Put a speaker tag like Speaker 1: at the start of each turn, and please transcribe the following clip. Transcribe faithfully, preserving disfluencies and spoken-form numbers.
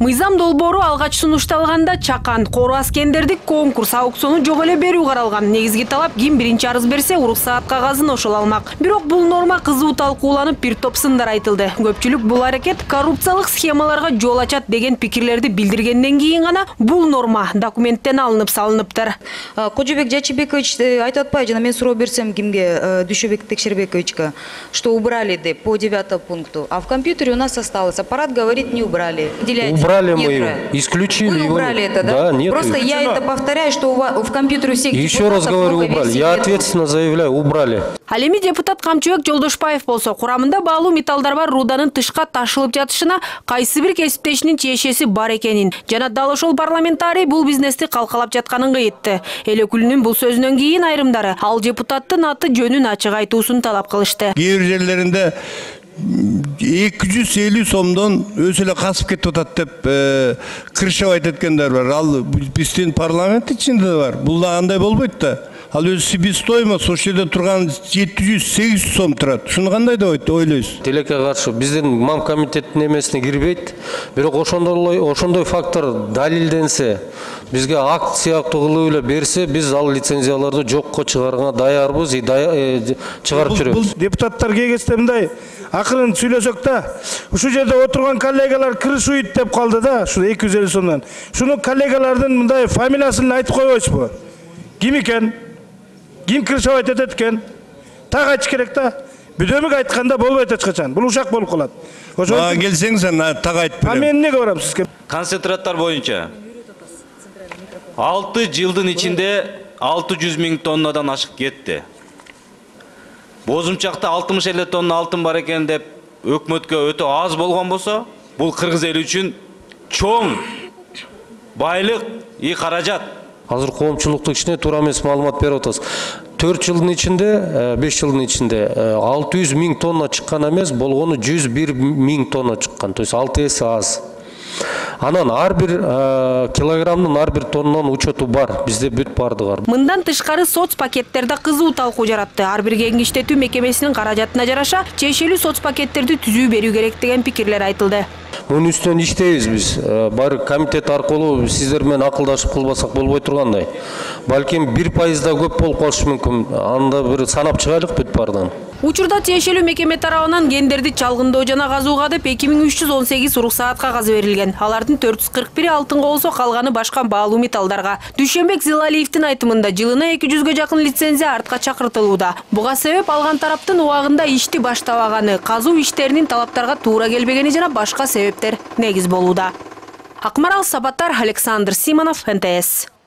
Speaker 1: Мыйзам долбоору алгач сунушталганда чакан Кoro Аскендердик конкурс аукциону жок эле берүү каралган. Негизги талап ким биринчи арыз берсе уруксаат кагазын ошол алмак. Бирок бул норма кызуу талкууланып бир топ сындар айтылды. Көпчүлүк бул аракет коррупциялык схемаларга жол ачат деген пикирлерди билдиргенден кийин гана бул норма документтен алынып салыныптыр.
Speaker 2: Кожобек Жачибекович айтып атпайбы, жана мен суроо берсем кимге, Дүйшөбек Текшербековичке, что убрали деп по девятому пункту, а в компьютере у нас осталось. Аппарат говорит, не убрали.
Speaker 3: Убрали мы его, исключили
Speaker 2: Вы
Speaker 3: его.
Speaker 2: убрали это, да?
Speaker 3: Да, нет.
Speaker 2: Просто я это повторяю, что у вас, в компьютере у всех
Speaker 3: Еще раз говорю, убрали. Я ответственно заявляю, убрали.
Speaker 1: Ал эми депутат Камчыбек Жолдошбаев болсо, курамында баалуу металлдар бар руданын тышка ташылып жатышына кайсы бир кесиптешинин тиешеси бар экенин жана дал ошол парламентарий бул бизнести калкалап жатканын кыйтты. Эл өкүлүнүн бул сөзүнөн кийин айрымдары ал депутаттын аты жөнүн ачык айтуусун талап кылышты.
Speaker 4: Кээ бир жерлеринде эки жүз элүү сомдон өзү эле касып кетип атат деп кыршап айтып аткандар бар. Ал биздин парламент ичинде да бар. Бул да андай болбойт да. Ал өзү себестоимость ошол жерде турган жети жүз сегиз жүз сом турат. Шуну кандай деп ойлойсуз?
Speaker 3: Тилекке каршы биздин мам комитеттин эмесине кирбейт. Бирок ошондой ошондой фактор далилденсе, бизге акт сыяктуу кылып эле берсе, биз ал лицензияларды жокко чыгарганга даярбыз, чыгарып жүрөбүз.
Speaker 5: Депутаттар кеңесте мындай акырын сүйлөсөк да, ушул жерде отурган коллегалар кырышуйт деп калды да, ушу эки жүз элүү сомдон. Шуну коллегалардын мындай фамилиясын айтып койбойсузбу? Ким экен? Ким кырышап айтат экен? Так айтыш керек да. Бүдөмүк айтканда болбойт эч качан. Бул ушак болуп калат.
Speaker 4: Ошо келсең сен так айтып берем.
Speaker 5: А мен эмнеге барам сизге?
Speaker 6: Концентраттар боюнча алты жылдын ичинде алты жүз миң тоннадан ашык кетти. Бозумчакта алтымыш элүү тонна алтын бар экен деп өкмөткө өтө аз болгон болсо, бул кыргыз эли үчүн чоң байлык и каражат.
Speaker 3: Азыр коомчулуктун ичине туура эмес маалымат берип атабыз. төрт жылдын ичинде, беш жылдын ичинде алты жүз миң тонна чыккан эмес, болгону жүз бир миң тонна чыккан. То есть алты эсе аз. Анан ар бир килограммдын ар бир тоннанын учету бар. Бизде бүт бардыгы.
Speaker 1: Мындан тышкары соц пакеттерде кызуу талкуу жаратты. Ар бир кеңиштетүү мекемесинин каражатына жараша чечелүү соц пакеттерди түзүү берүү керек деген пикирлер айтылды.
Speaker 3: Мунун үстүнөн иштейбиз биз. Баары комитет аркылуу сиздер менен акылдашып кылбасак болбой тургандай. Балким бир пайыз да көп болуп калышы мүмкүн. Анда бир санап чыгайлык бүт бардыгын.
Speaker 1: Учурда тиешелүү мекеме тарабынан гендерди чалгындоо жана казууга деп эки миң үч жүз он сегиз уруксаат кагазы берилген. Алардын төрт жүз кырк бири алтынга болсо, калганы башка баалуу металлдарга. Дүйшөнбек Зилалиевдин айтымында жылына эки жүзгө жакын лицензия артка чакыртылууда. Буга себеп алган тараптын убагында ишти баштабаганы, казуу иштеринин талаптарга туура келбегени жана башка себептер негиз болууда. Акмарал Сабаттар, Александр Симонов, эн тэ эс.